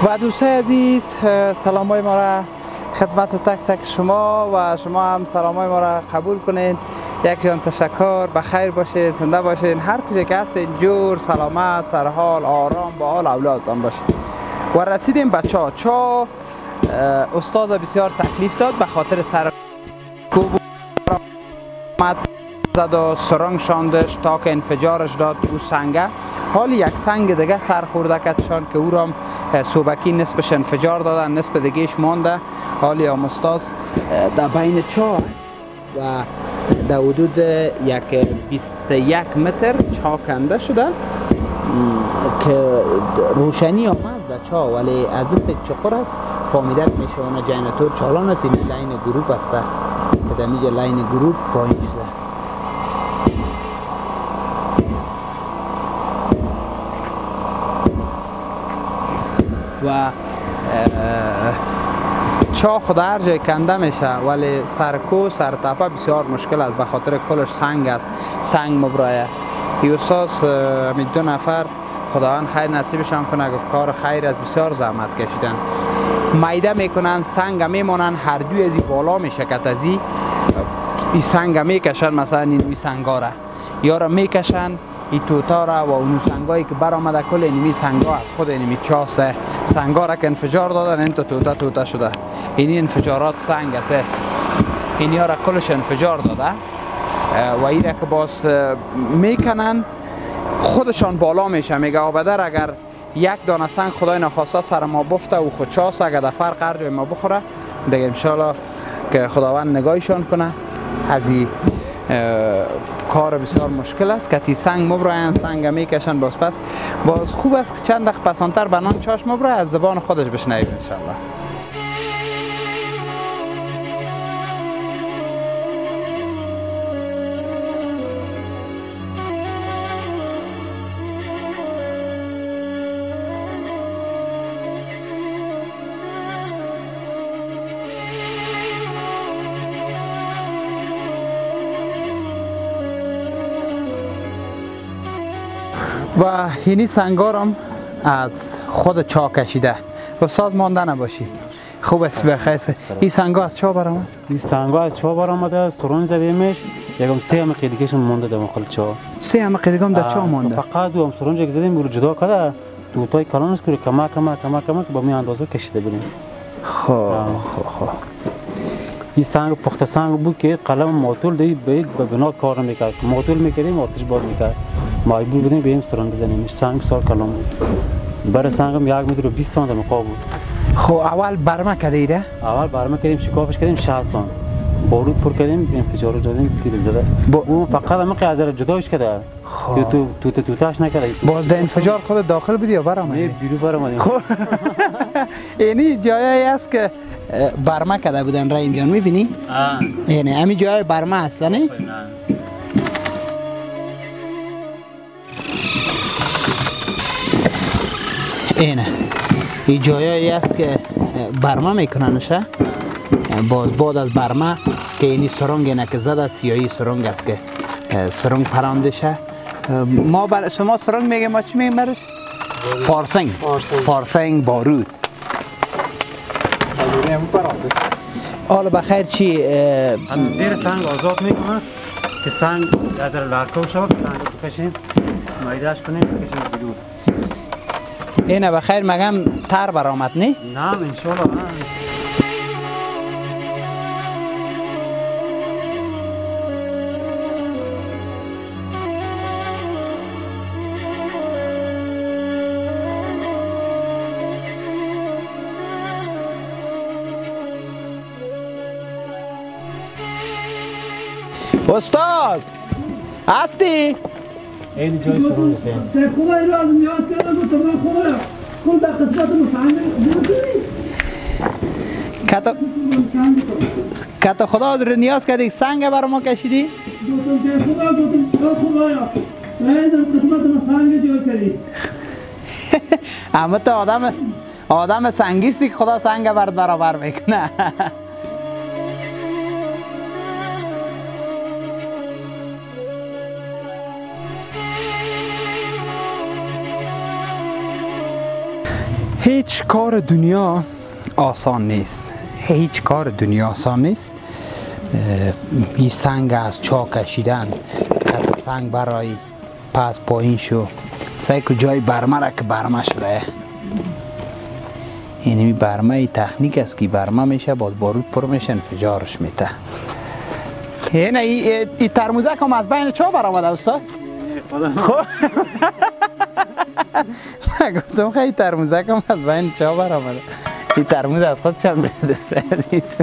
و دوستای عزیز، سلام های ما را خدمت تک تک شما و شما هم سلام های ما را قبول کنین. یک جان تشکر، بخیر باشین، زنده باشین، هر کجا که هستین جور سلامت، سرحال، آرام با حال اولادتان باشین. و رسیدیم به چا استاد بسیار تکلیف داد به خاطر سر کوب زد و سرنگ شاندش تا که انفجارش داد او سنگه. حال یک سنگ دیگه سر خورده کتشان که او را صوبکی نصفش انفجار دادن، نصف دیگهش مانده. حالی هم استاد در بین چا است و در حدود یک 21 متر چا کنده شده که روشنی آمد در چا، ولی از دست چقر است فهمیده میشه اون جنراتور چالان است. این لاین گروپ است که در میگه لاین گروپ پایین شده. و چا خود هر جای کنده میشه ولی سرکو سرتپه بسیار مشکل است به خاطر کلش سنگ است، سنگ مبرایه. این استاد می دو نفر خداوند خیر نصیبشان کنه، گفت کار خیر است، بسیار زحمت کشیدن. میده میکنن سنگ میمونن، هر دوی از این بالا میشکت از این سنگ میکشن، مثلا این سنگا را یا را میکشن این توتا را و اون سنگایی که برآمده کل اینمی سنگا از خود اینمی چاسه سنگا را که انفجار دادن این توتا شده. اینی انفجارات سنگ است، اینی ها را کلش انفجار داده و این را که باز میکنن خودشان بالا میشه. میگه آبدر اگر یک دانه سنگ خدای نخواسته سر ما بفته و خود چاست اگر در فرق هر جای ما بخوره دیگه انشالله که خداوند نگاهشان کنه. از این کار بسیار مشکل است که تی سنگ مبراین سنگ میکشن. باز خوب است که چند دقیقه پسانتر بنان چاش مبرای از زبان خودش بشنویم انشالله. و اینی سنگارم از خود چا کشیده و ساز مانده نباشی. خوب است بخیر. این سنگا از چا برآمد؟ این سنگا از چا برآمده است. ترون زدیمش یکم 3 قیدیکش مونده در مخال چا. 3 قیدیگم در چا مونده. فقط دو هم سرونج زدیم رو جدا کرده دوتای کلان است که کما با می اندازه کشیده بریم. خب این سنگ پخته سنگ بود که قلم معطول دی به بنا کار میکرد. معطول میکردیم آتش باد میکرد. مجبور بودیم بریم سرون بزنیم. سنگ سال کلام بود. برای سنگم 1 متر و 20 سانتی مقام بود. خب اول برمه کردیره؟ اول برمه کردیم، شکافش کردیم 60 سانت. بارود پر کردیم، انفجار دادیم، گیر زده. اون فقط همه از جداش کرده. توتاش نکرده. باز در انفجار خود داخل بودی یا برآمدی؟ نه بیرون برآمدیم. خب اینی جایی است که برمه کرده بودن رحیم جان، میبینی؟ یعنی همین جای برمه هست نه؟ اینه این جایی است که برمه میکننش. باز بعد از برمه که اینی سرنگ اینه که زده سیاهی سرنگ است که سرنگ پرانده شه. ما شما سرنگ میگه، ما چی میگیم برش؟ فارسنگ بارود. حالا بخیر چی؟ زیر سنگ آزاد میکنه که سنگ از لرکو شود که سنگ رو کشیم مایدهش کنیم بکشیم بیرون. اینه بخیر مگم تر برآمد نه؟ نه انشالله. استاد هستی؟ این جای سرون است. خوبه ایرو از میاد کردم و تمام خوبه. کل در خدمت مسلمان کتا خدا در نیاز کردی سنگ برای ما کشیدی؟ خوبه یا نه در خدمت مسلمان جور کردی. اما تو آدم سنگیستی که خدا سنگ برد برابر میکنه. هیچ کار دنیا آسان نیست، هیچ کار دنیا آسان نیست. این سنگ از چا کشیدن، کت سنگ برای پس پایین شو، سعی که جای برمه را که برمه شده، اینمی برمه ای تکنیک است که برمه میشه، باز بارود پر میشه، انفجارش میته. اینه ای ترموزک هم از بین چا برآمده استاد؟ خب گفتم خیلی ترموزک هم از بین چا برآمده. این ترموز از خود چند بده نیست.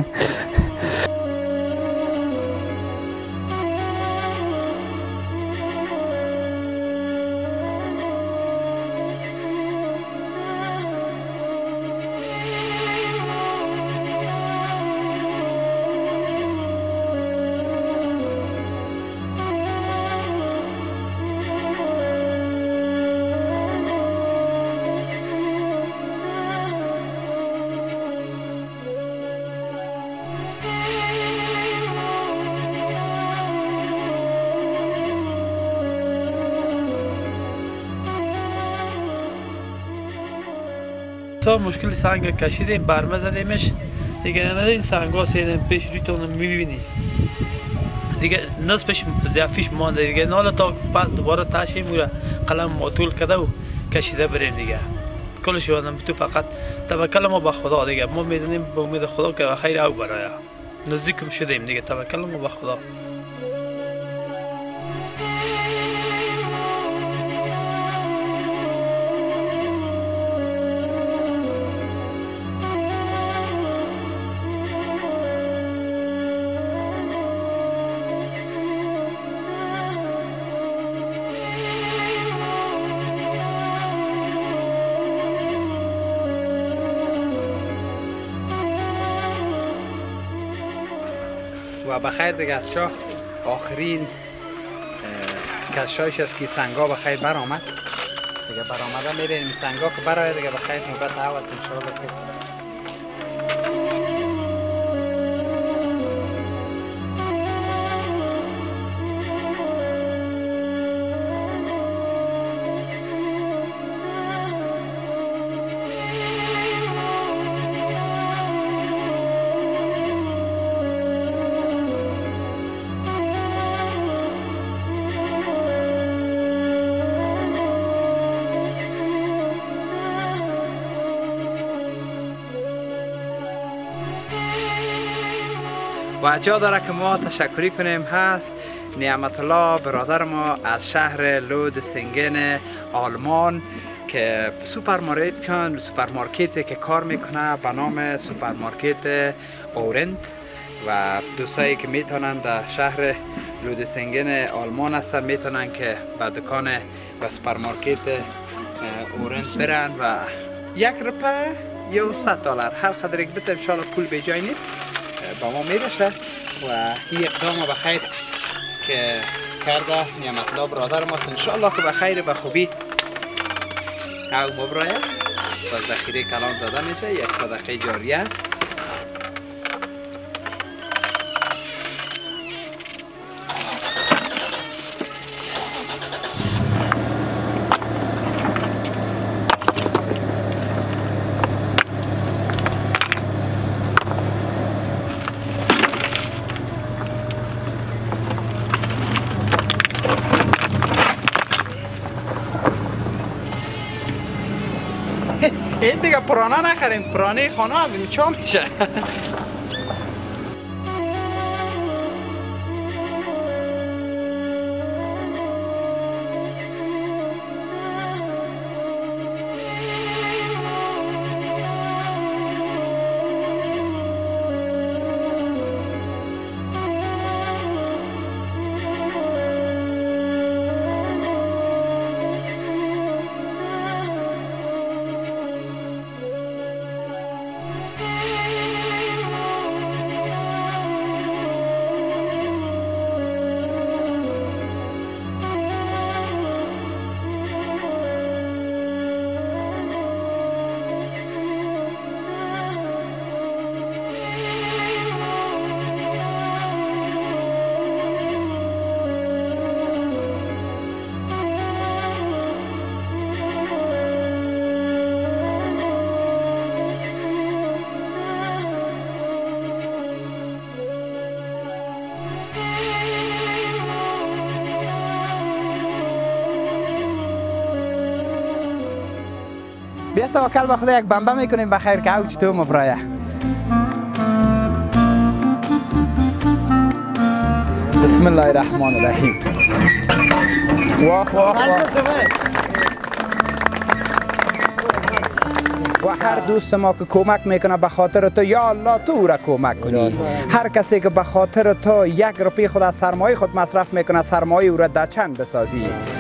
تا مشکل سنگ کشیدیم، برمه زدیمش دیگه، نه این سنگ ها سیدیم پیش رویتون میبینی دیگه، نصفش ضعفیش مانده دیگه، نالا تا پس دوباره تاشیم و قلم معطول کرده و کشیده بریم دیگه. کلش یادم تو فقط توکل ما به خدا دیگه، ما میزنیم به امید خدا که خیر او برای نزدیکم شدیم دیگه، توکل ما به خدا. و بخیر دیگه از چا آخرین کشایش است که سنگا بخیر برآمد دیگه، برآمده میره این سنگا که برای دیگه بخیر نوبت او است انشاءالله که و جا داره که ما تشکری کنیم هست نعمت الله برادر ما از شهر لود سنگین آلمان که سوپرمارکتی که کار میکنه به نام سوپرمارکت اورنت و دوستایی که میتونن در شهر لود سنگین آلمان هستن میتونن که به دکان و سوپرمارکت اورنت برن و 1 روپه یا $100 هر قدر یک بده انشاءالله پول به جای نیست با ما میرسه و این اقدام بخیر که کرده نعمت الله برادر ماست انشاءالله که بخیر به خوبی او مبرایه و ذخیره کلان زده میشه، یک صدقه جاریه است. این دیگه پرانه نخریم، پرانه خانه از این چا میشه. بیا توکل به خدا یک بمبه میکنیم بخیر که اوج تو مبرایه. بسم الله الرحمن الرحیم. واه واه واه. و هر دوست ما که کمک میکنه به خاطر تو یا الله تو او را کمک کنی. هر کسی که به خاطر تو 1 روپیه خود از سرمایه خود مصرف میکنه سرمایه او را در چند بسازی.